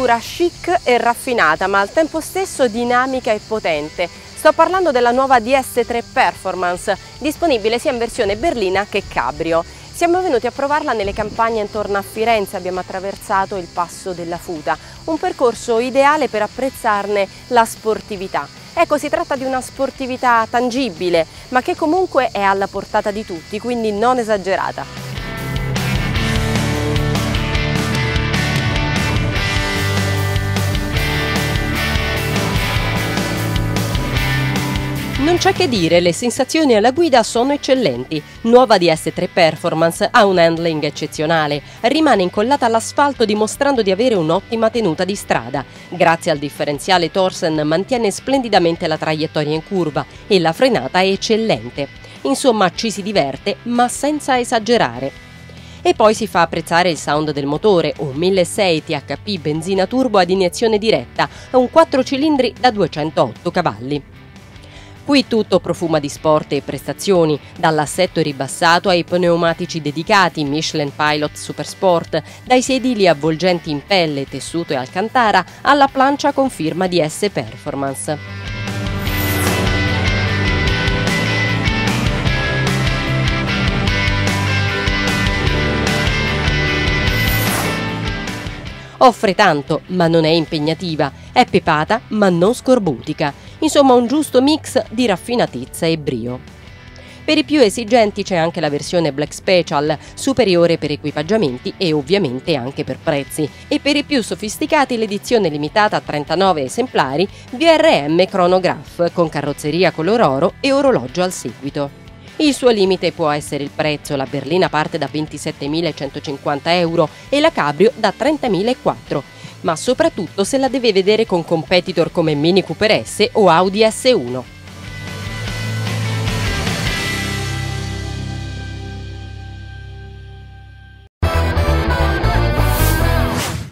struttura chic e raffinata, ma al tempo stesso dinamica e potente. Sto parlando della nuova DS3 Performance, disponibile sia in versione berlina che cabrio. Siamo venuti a provarla nelle campagne intorno a Firenze, abbiamo attraversato il Passo della Futa, un percorso ideale per apprezzarne la sportività. Ecco, si tratta di una sportività tangibile, ma che comunque è alla portata di tutti, quindi non esagerata. Non c'è che dire, le sensazioni alla guida sono eccellenti. Nuova DS3 Performance ha un handling eccezionale, rimane incollata all'asfalto dimostrando di avere un'ottima tenuta di strada. Grazie al differenziale Torsen mantiene splendidamente la traiettoria in curva e la frenata è eccellente. Insomma, ci si diverte, ma senza esagerare. E poi si fa apprezzare il sound del motore, un 1600 THP benzina turbo ad iniezione diretta, un 4 cilindri da 208 cavalli. Qui tutto profuma di sport e prestazioni, dall'assetto ribassato ai pneumatici dedicati Michelin Pilot Supersport, dai sedili avvolgenti in pelle, tessuto e alcantara, alla plancia con firma DS Performance. Offre tanto, ma non è impegnativa, è pepata, ma non scorbutica. Insomma, un giusto mix di raffinatezza e brio. Per i più esigenti c'è anche la versione Black Special, superiore per equipaggiamenti e ovviamente anche per prezzi. E per i più sofisticati l'edizione limitata a 39 esemplari VRM Chronograph, con carrozzeria color oro e orologio al seguito. Il suo limite può essere il prezzo, la berlina parte da 27.150 euro e la cabrio da 30.004, ma soprattutto se la deve vedere con competitor come Mini Cooper S o Audi S1.